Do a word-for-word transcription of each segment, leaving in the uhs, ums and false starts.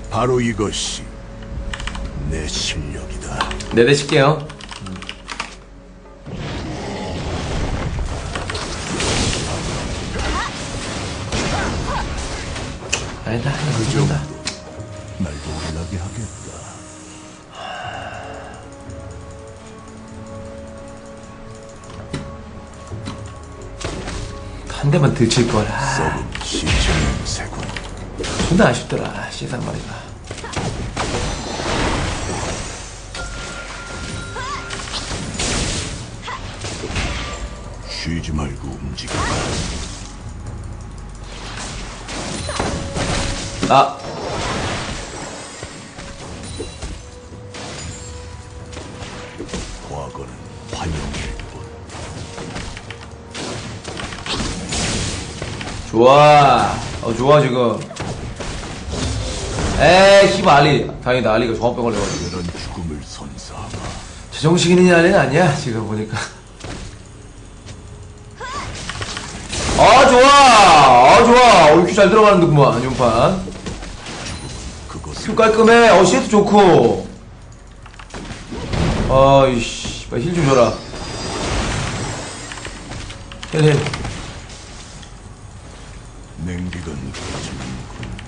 바로 이것이 내 실력이다. 네네 칠게요. 아니다, 그 이거 정도 다 날 놀라게 하겠다. 한 대만 들칠걸. 썩은 시체 냄새군. 존나 아쉽더라, 씨산 말이가. 쉬지 말고 움직여. 아! 과거는 환영일 뿐. 좋아. 어, 좋아, 지금. 에이, 씨발, 알리. 다행이다, 알리가 종합병 걸려가지고. 이런 죽음을 선사하마. 제정신 있는 알리는 아니야, 지금 보니까. 아, 좋아! 아, 좋아! 어, 큐 잘 들어가는데구만, 연판. 큐 깔끔해. 어, 시에도 좋고. 아이씨, 빨리 힐 좀 줘라. 힐, 힐. 냉기가 느껴지는군.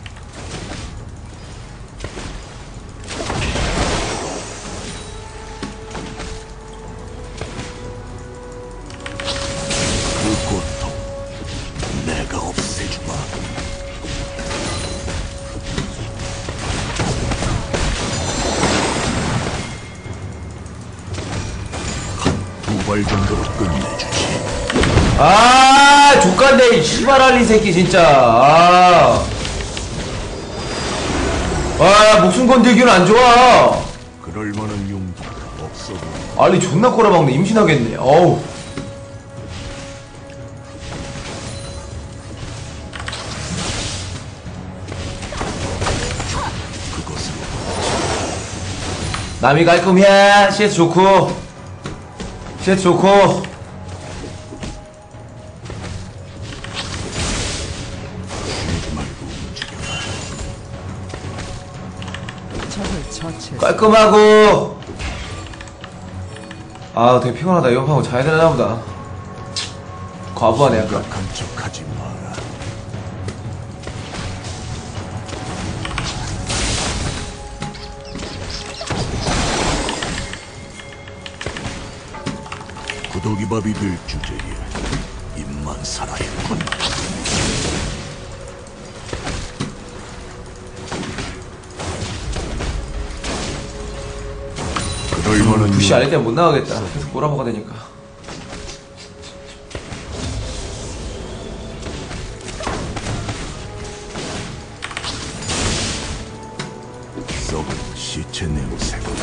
그 고통 내가 없애주마. 두 발 정도로 끝내주지. 아, 족간데, 이 씨발 알리 새끼, 진짜. 아. 아, 목숨 건들기는 안 좋아. 그럴 만한 용기가 없어 보여. 알리 존나 꼬라박네. 임신하겠네. 어우. 그것으로 남이 깔끔해. 씨에스 좋고. 씨에스 좋고. 쉬지 말고 움직여라. 적을 처치. 깔끔하고. 아, 되게 피곤하다. 연파하고 자야 되나 보다. 과부하네, 약간. 심각한 척하지 마라. 구더기밥이 될 주제에 입만 살아있군. 그럴 만한 부시 알릴 때는 못 나가겠다. 계속 꼬라박아 되니까. 썩은 시체 냄새군.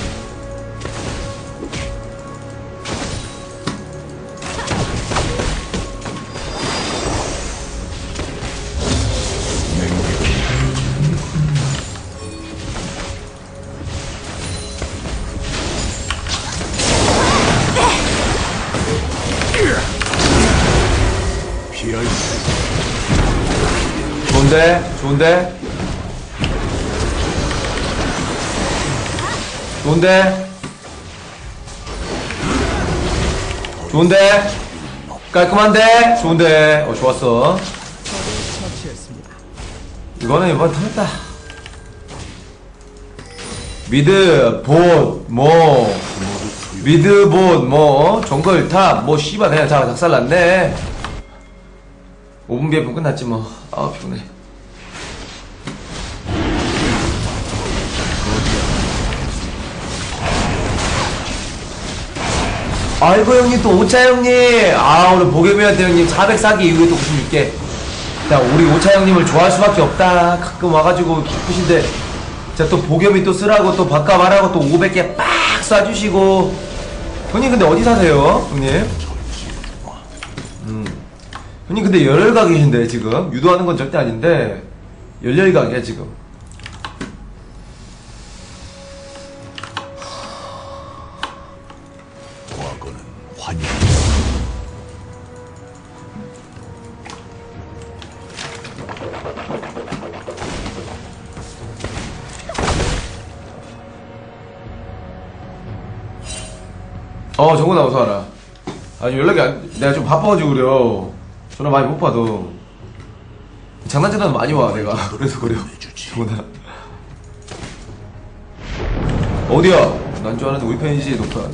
피할 수 좋은데? 좋은데? 좋은데? 좋은데? 깔끔한데? 좋은데? 어, 좋았어. 적을 처치했습니다. 이거는 이번 터졌다. 미드, 봇, 뭐, 미드, 봇, 뭐, 정글, 탑, 뭐, 씨발, 그냥 다 작살났네. 오 분 비에 끝났지, 뭐. 아, 피곤해. 아이고, 형님, 또 오차 형님. 아, 오늘 보겸이한테 형님 사백 사기 이후에 또 구십육 개. 자, 우리 오차 형님을 좋아할 수밖에 없다. 가끔 와가지고 기쁘신데. 자, 또 보겸이 또 쓰라고 또 바꿔 말하고 또 오백 개 빡 쏴주시고. 형님, 근데 어디 사세요? 형님? 음. 형님, 근데 열혈가 계신데, 지금? 유도하는 건 절대 아닌데, 열혈가게, 지금. 과거는 환영. 어, 정훈아, 어서 와라. 아니, 연락이 안, 내가 좀 바빠가지고 그래요. 전화 많이 못 받아. 장난전화는 많이 와, 내가. 그래서 그래요. 정훈아. 어디야? 난 줄 알았는데 우리 편이지, 녹턴.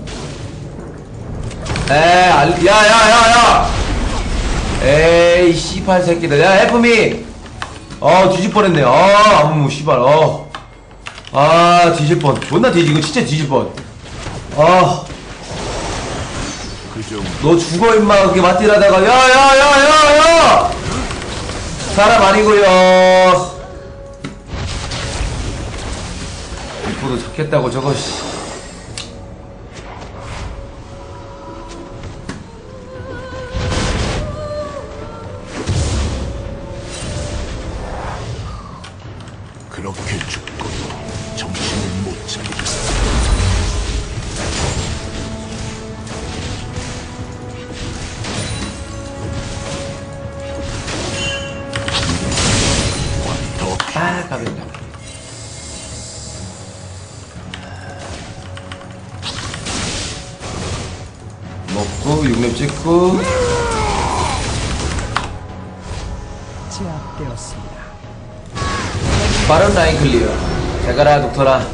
에이, 알, 야, 야, 야, 야! 에이, 씨발 새끼들. 야, 해프미! 어, 뒤질 뻔했네. 아, 아무, 씨발, 어. 아, 뒤질 뻔. 존나 뒤지, 이거 진짜 뒤질 뻔. 아. 그 정도 너 죽어 임마 그렇게 맞딜하다가 야야야야야 사람 아니고요. 이포도 잡겠다고 저거 씨. 그렇게 죽고 정신을 못 차리겠어. 아 가볍다. 먹고 육렙 찍고 제압되었습니다. 빠른 라인 클리어. 잘 가라 독터라.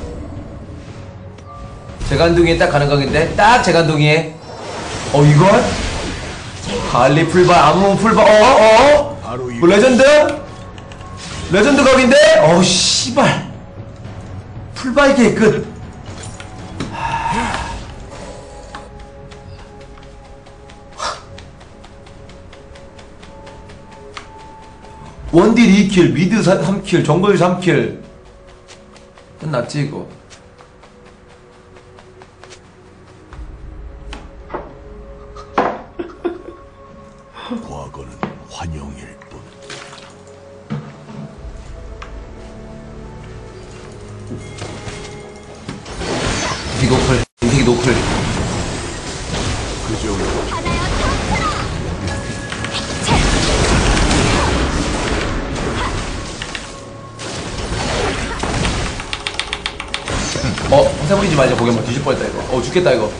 재간둥이에 딱 가는 각인데 딱 재간둥이에 어 이건? 갈리 풀발 아무 풀발 어어? 바로 이 뭐 레전드? 레전드 각인데? 어우 씨발 풀발기의 끝. 원딜 이 킬, 미드 삼 킬, 정글 삼 킬. 끝났지 이거. 과거는 환영일 뿐. 이 노클, 이 노클. 그 정도 어, 허세 부리지 말자. 보기만 뒤질 뻔했다 이거. 어, 죽겠다 이거.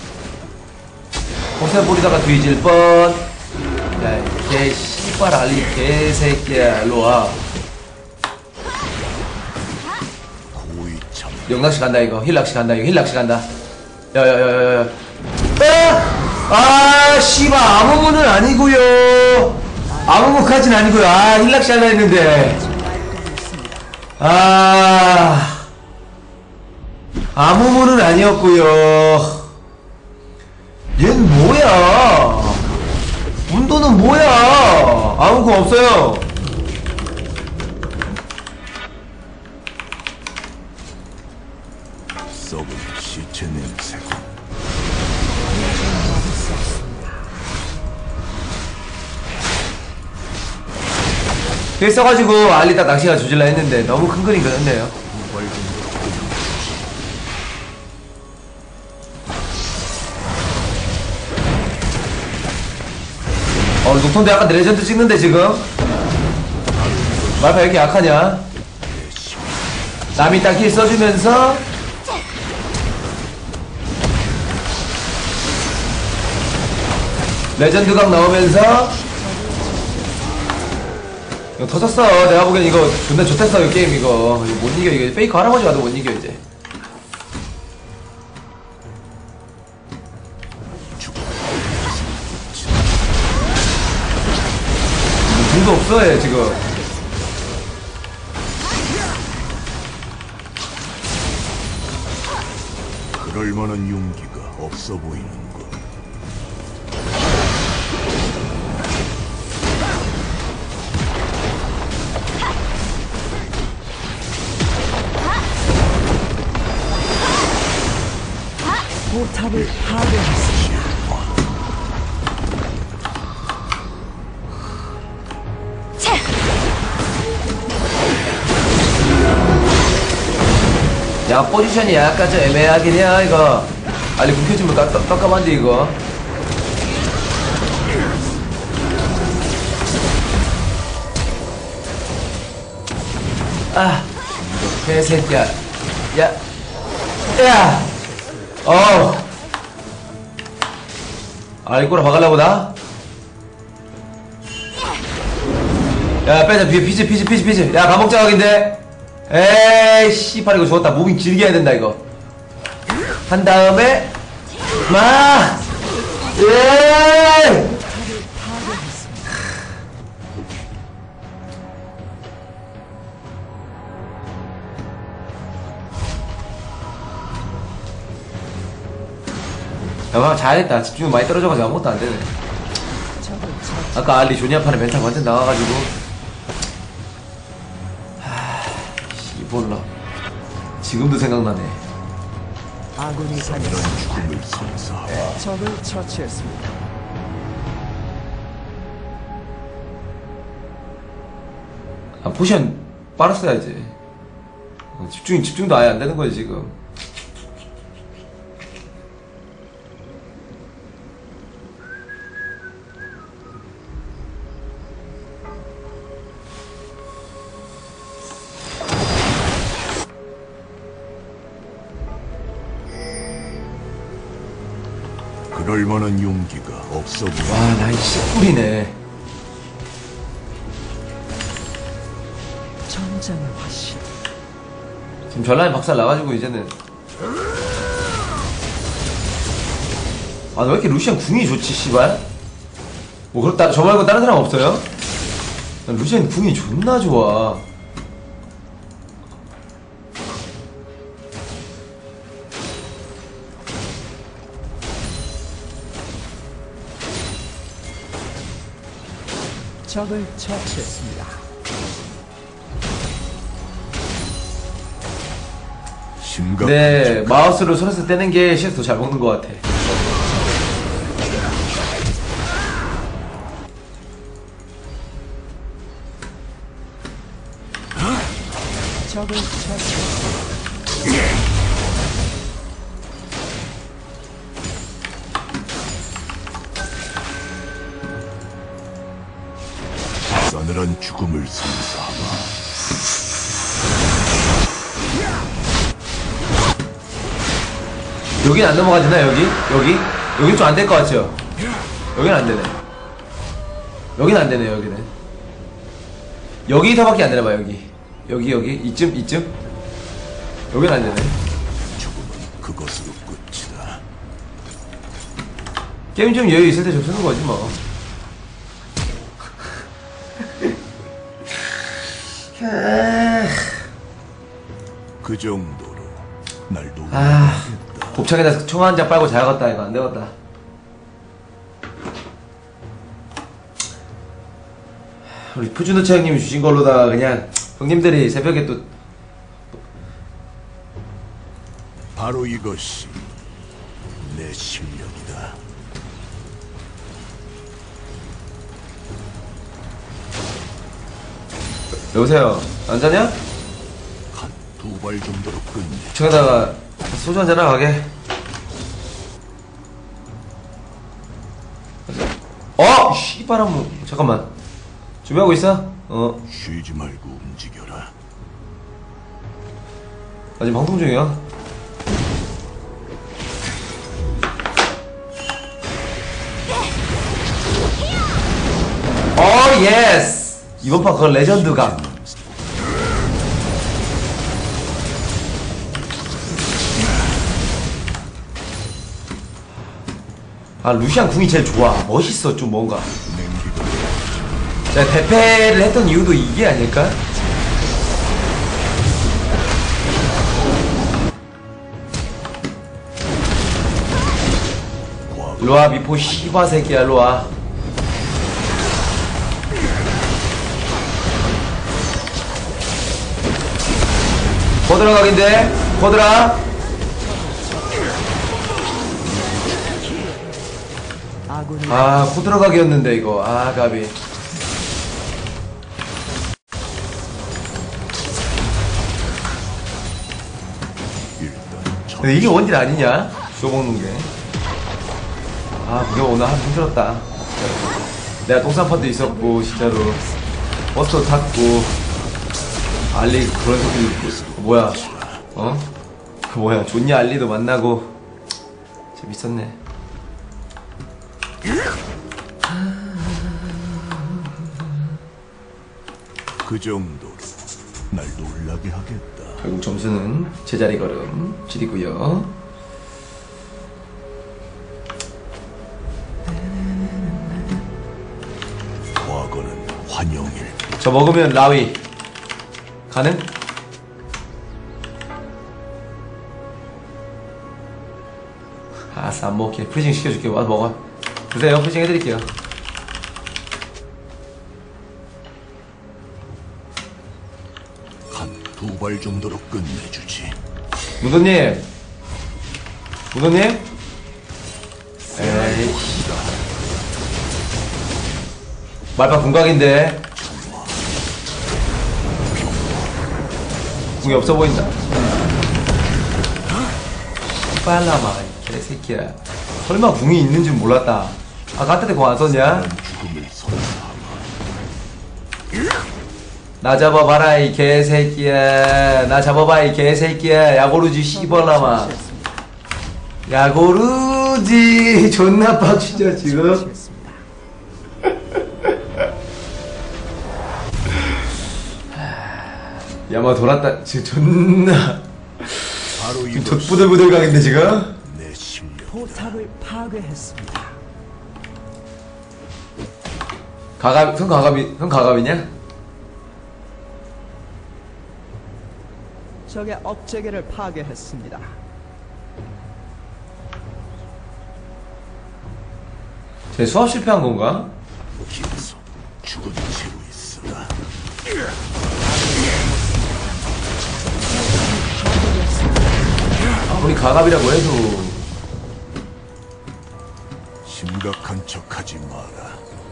허세 부리다가 뒤질 뻔. 야, 개 씨발 알리 개새끼야. 일로 와. 고의 참 영락시 간다 이거. 힐락시 간다 이거. 힐락시 간다. 야야야야야. 아, 아, 씨발 아무무는 아니고요. 아무무까진 아니고요. 아, 힐락시 하려 했는데. 아. 아무무는 아니었고요. 얜 뭐야? 운도는 뭐야? 아무 거 없어요. 썩은 시체 냄새고. 그래 써가지고 알리다 낚시가 조질라 했는데 너무 큰 그림 그렸네요. 어, 녹턴도 약간 레전드 찍는데 지금 말파 왜 이렇게 약하냐? 남이 딱 힐 써주면서 레전드 각 나오면서 이거 터졌어. 내가 보기엔 이거 존나 좋댔어 이 게임 이거. 이거 못 이겨 이거. 페이커 할아버지 와도 못 이겨 이제. 돈도 없어 얘 지금. 그럴 만한 용기가 없어 보이는군. 포탑을 파괴했습니다. 야 포지션이 약간 좀 애매하긴 해요 이거. 알리 묵혀주면 깜깜한데 이거. 아 개새끼야. 야 야. 어 아 이거라 박으려고 나? 야 빼자 뒤에 피지 피지 피지 피지 야 감옥자 각인데 에이 씨발 이거 죽었다 무빙 길게 해야 된다 이거 한 다음에 마 에이 야 잘했다 집중이 많이 떨어져가지고 아무것도 안되네 적을 처치. 아까 알리 조니아판에 멘탈 완전 나와가지고 하... 씨볼라 지금도 생각나네 아군이 사냥한 죽음을 선사하라. 적을 처치했습니다. 아 포션 빨았어야지 어, 집중이 집중도 아예 안 되는 거지 지금 그럴 만한 용기가 없어 보인다. 와 나이 씨뿔이네 전장의 화신. 지금 전라인 박살 나가지고 이제는 아 왜 이렇게 루시안 궁이 좋지 씨발 뭐 그렇다 저 말고 다른 사람 없어요? 난 루시안 궁이 존나 좋아 적을 처치했습니다. 심각. 근데 마우스로 손에서 떼는 게 씨에스 더 잘 먹는 것 같아 적을 처치했습니다. 싸늘한 죽음을 선사하라. 여긴 안 넘어가지나 여기? 여기? 여긴 좀 안 될 것 같죠? 여긴 안 되네 여긴 안 되네 여기는 여기서밖에 안 되나봐 여기 여기 여기 이쯤 이쯤 여긴 안 되네 죽음은 그것으로 끝이다. 게임 좀 여유 있을 때 좀 쓰는 거지 뭐 그 정도로 날 녹여. 아 곱창에다 청 한 장 빨고 자야겠다 이거 안 되겠다 우리 푸주노차 형님이 주신 걸로다가 그냥 형님들이 새벽에 또 바로 이것이 내 실력이다. 여보세요 안 자냐? 한 두 발 정도로 끝내. 곱창에다가 소주 한잔 하나 가게 어! 씨바람 잠깐만 준비하고 있어? 어 쉬지 말고 움직여라. 나 지금 방송 중이야 어 예스 이번 판 그건 레전드가 아 루시안 궁이 제일 좋아 멋있어 좀 뭔가 냉기가 제가 대패를 했던 이유도 이게 아닐까? 일로와 미포 씨바 새끼야 일로와 거들어 각인데 거들아 아군이 아 코들어 각이었는데 이거 아 가비 일단 첫 근데 이게 원딜 아니냐? 쇼먹는 게. 아, 그게 오늘 한 힘들었다. 내가 똥산판도 있었고, 진짜로. 버스도 탔고, 알리 그런 새끼도 있고, 뭐야, 어? 그 뭐야, 존니 알리도 만나고. 재밌었네. 그 정도로 날 놀라게 하겠다. 결국 점수는 제자리 걸음 질이고요. 과거는 환영일. 저 먹으면 라위 가능? 아싸 안 먹게. 프리징 시켜줄게. 와서 먹어. 주세요. 프리징 해드릴게요. 한 두 발 정도로 끝내주지. 무도님 무도님? 에이 말파 궁각인데 궁이 없어 보인다. 빨라마 개새끼야. 설마 궁이 있는 줄 몰랐다. 아 가트대 궁 안 썼냐? 난 죽음을 선사하마. 나 잡아봐라 이 개새끼야. 나 잡아봐 이 개새끼야. 야고루지 씨발라마. 야고루지 존나 빡치죠 지금. 야마 돌았다. 지금 존나 바로 지금 이것이 족부들부들 가겠네 지금. 내 실력. 포탑을 파괴했습니다. 가갑 형 가갑이 형 가갑이냐? 적의 업체계를 파괴했습니다. 제 수압 실패한 건가? 계속 죽은 채로 있으라. 아무리 가갑이라고 해도 심각한 척하지 마라.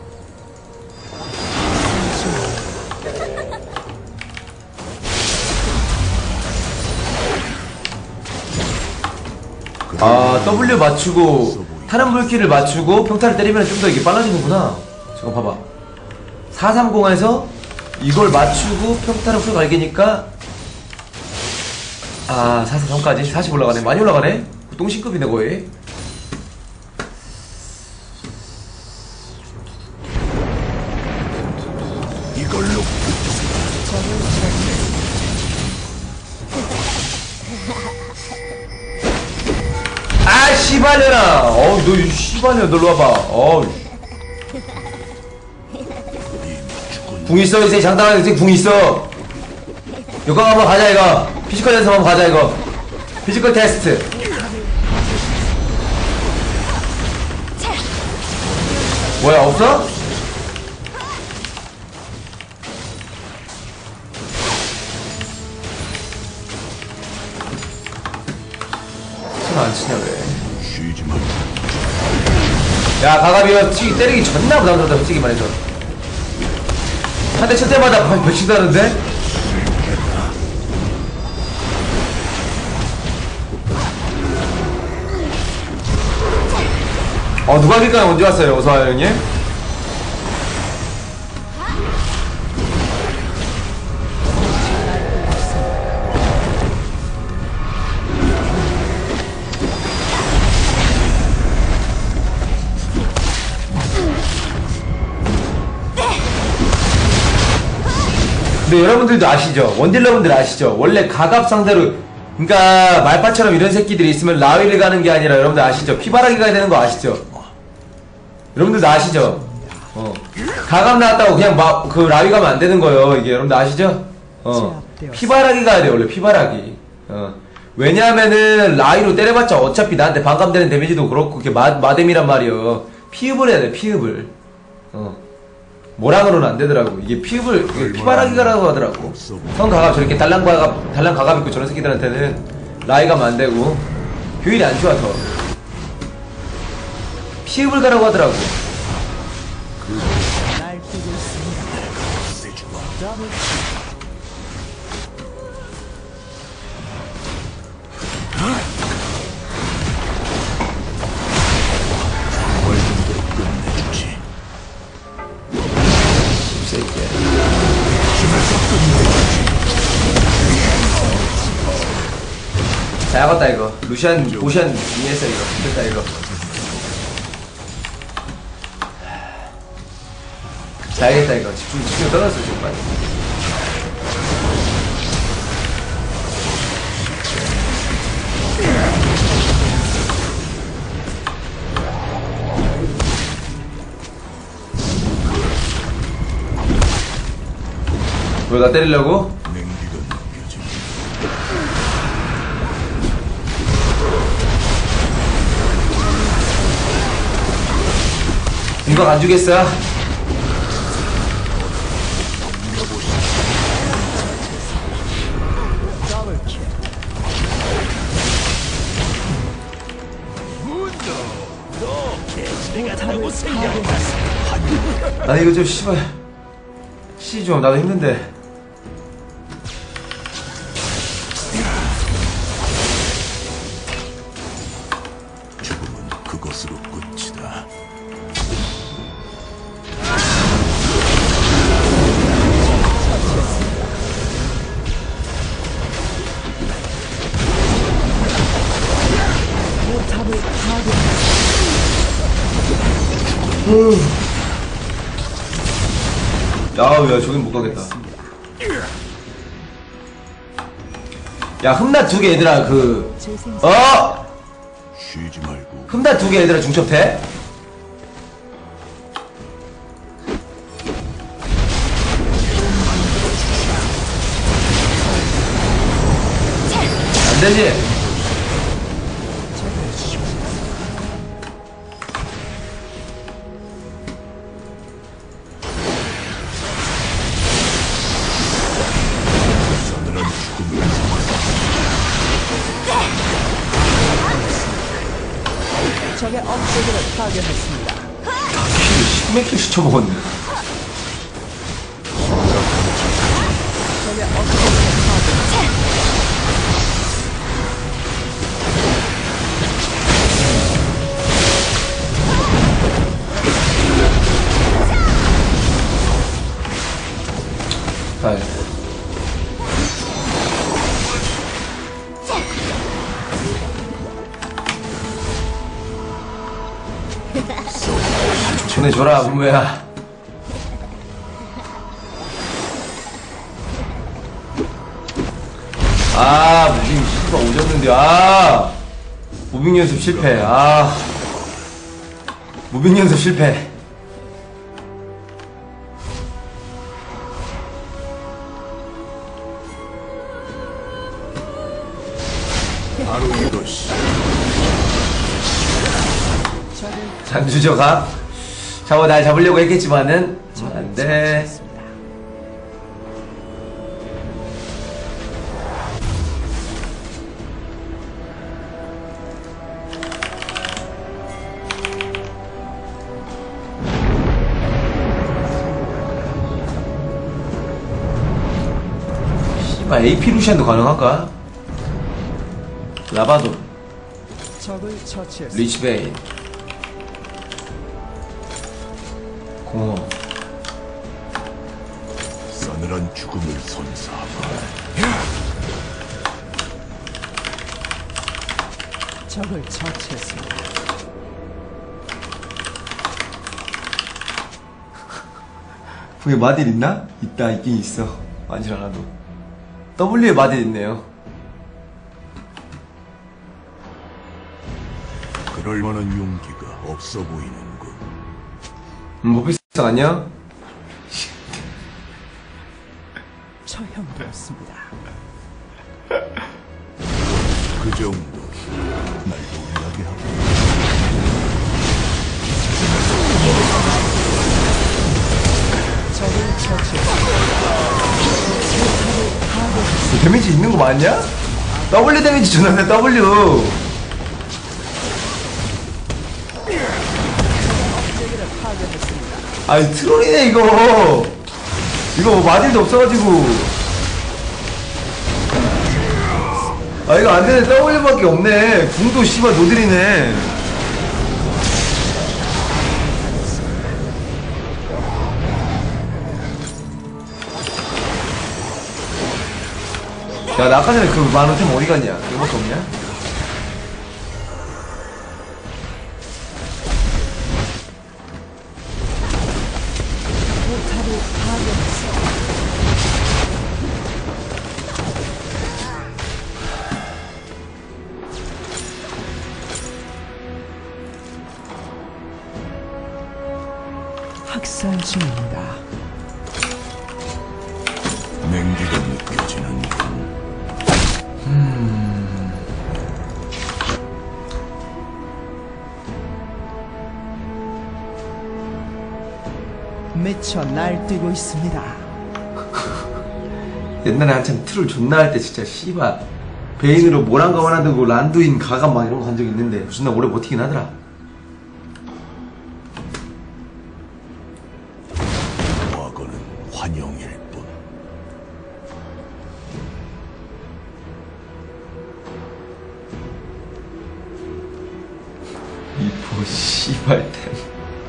아 W 맞추고 타는 물기를 맞추고 평타를 때리면 좀 더 이게 빨라지는구나. 저거 봐봐. 사삼공에서 이걸 맞추고 평타를 풀 갈기니까 아 사사삼까지 사십 올라가네. 많이 올라가네. 똥신급이네 거의. 이걸로 아 씨발년아. 어우 너 이 씨발년 놀러 와봐. 어우 궁 있어 이제 장담하게 이제 궁 있어. 이거 한번 가자 이거. 피지컬 연습 한번 가자 이거. 피지컬 테스트. 뭐야 없어? 손 안 치냐 왜? 쉬지 마. 야 가갑이가 치기 때리기 존나 부담스럽다 솔직히 말해서. 한 대 칠 때마다 몇씩 다는데? 어 누가 길까요? 언제 왔어요? 어서와요 형님. 근데 여러분들도 아시죠? 원딜러분들 아시죠? 원래 가갑 상대로, 그니까 말파처럼 이런 새끼들이 있으면 라위를 가는 게 아니라 여러분들 아시죠? 피바라기 가야 되는 거 아시죠? 여러분들도 아시죠? 어. 가갑 나왔다고 그냥 마, 그 라위 가면 안 되는 거예요. 이게 여러분들 아시죠? 어. 피바라기 가야 돼 원래 피바라기. 어. 왜냐하면은 라위로 때려봤자 어차피 나한테 반감되는 데미지도 그렇고 그게 마, 마뎀이란 말이요. 피읍을 해야 돼 피읍을. 어. 모랑으로는 안 되더라고. 이게 피읍을, 이게 피바라기가라고 하더라고. 성 가갑 저렇게 달랑 가갑, 달랑 가갑 있고 저런 새끼들한테는 라이 가면 안 되고, 효율이 안 좋아, 더. 피읍을 가라고 하더라고. 날뛰고 있습니다. 세주마. 더블 월등대로 끝내주지. 새끼야. 잘 잡았다, 이거. 루시안, 보시안, 이해했어, 이거. 됐다, 이거. 자야겠다 이거. 집중 집중 떨어졌어 지금 빨리. 왜 나 때리려고? 냉기가 느껴진다. 이거 안 주겠어? 더블킬. 포탑을 파괴했습니다. 나 이거 좀 씨발 씨 좀 나도 힘든데. 죽음은 그것으로 끝이다. 포탑을 파괴했습니다. 야우 야 저긴 못 가겠다. 야 흠나 두 개 얘들아 그 재생산 어? 쉬지 말고 흠나 두 개 얘들아 중첩 돼? 안 되지? 서늘한 죽음을 적의 업체계를 파괴했습니다. 십몇 킬 시쳐먹었네. 적의 업체계를 파괴했습니다. 자, 보내줘라 문무야. 아 무빙 씨발 오졌는데. 아 무빙 연습 실패. 아 무빙 연습 실패. 바로 이것이 적을 장주저가 잡아 날 잡으려고 했겠지만은 안돼. 씨발 에이피 루시안도 가능할까? 라바돈 적을 처치했습니다. 리치베인 공허 서늘한 죽음을 선사하라. 적을 처치했습니다. 그게 마딜 있나? 있다 있긴 있어. 아니지 않아도 W에 마딜 있네요. 그럴 만한 용기가 없어 보이는군. 음, 모비스 안녕? 처형되었습니다. 그 정도 날 놀라게 하고 적을 처치했습니다. 데미지 있는 거 맞냐? W 데미지 주는데 W. 업체계를 파괴했습니다. 아이 트롤이네 이거. 이거 뭐 마딜도 없어가지고. 아 이거 안되네. W밖에 없네. 궁도 씨발 노딜이네. 야 나 아까 전에 그 만원 템 어디 갔냐? 이거밖에 없냐? 학살 중입니다. 냉기가 느껴지는 미쳐 날뛰고 있습니다. 옛날에 한참 트롤 존나 할 때 진짜 씨발 베인으로 모란가 하나 두고 란두인 가감 막 이런 거 간 적 있는데 존나 오래 버티긴 하더라. 과거는 환영일 뿐. 이보 씨발 템.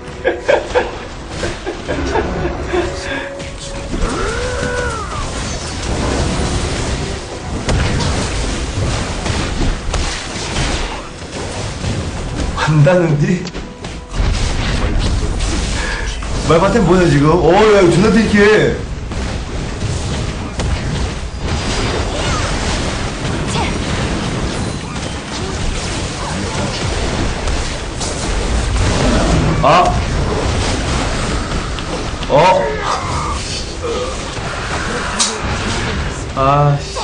한다는디? 말바템 뭐냐 지금? 어야 이거 존나 딜키해. 아 어? 아 씨.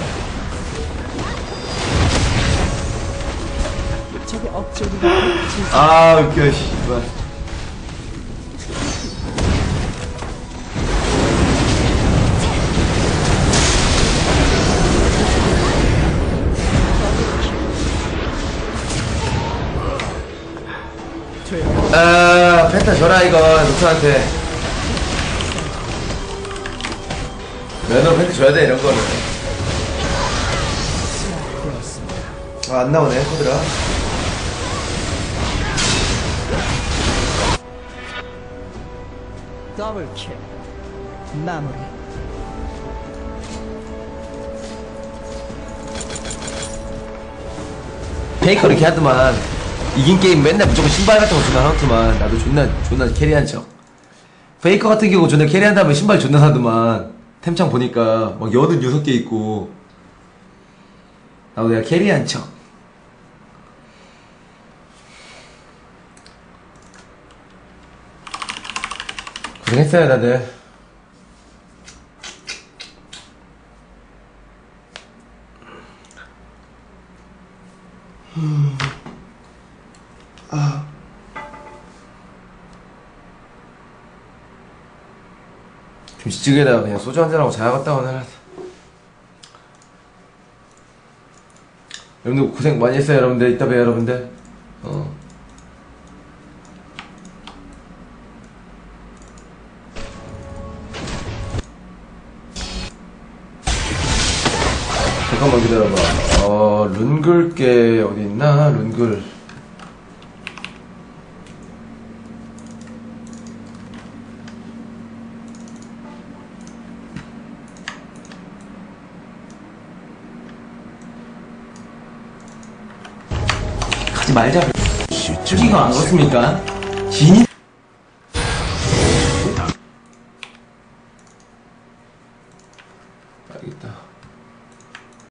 적의 업적이 아 웃겨 씨발. 아 펜타 줘라 이거 노트한테. 면허 펜타 줘야 돼 이런 거는. 아 안 나오네 코드라. 더블킬 마무리. 페이커 이렇게 하더만 이긴 게임 맨날 무조건 신발 같은 거 존나 사놓더만 나도 존나 존나 캐리한 척. 페이커 같은 경우 존나 캐리한 다음에 신발 존나 사더만 템창 보니까 막 여든 여섯 개 있고 나도 내가 캐리한 척. 고생했어요 다들. 아. 김치찌개에다가 그냥 소주 한잔하고 자야겠다 오늘은. 여러분들 고생 많이 했어요 여러분들. 이따 봬요 여러분들. 어. 잠깐만 기다려봐. 어, 룬글 게 어디 있나? 룬글. 가지 말자. 솔직히 안 그렇습니까? 진이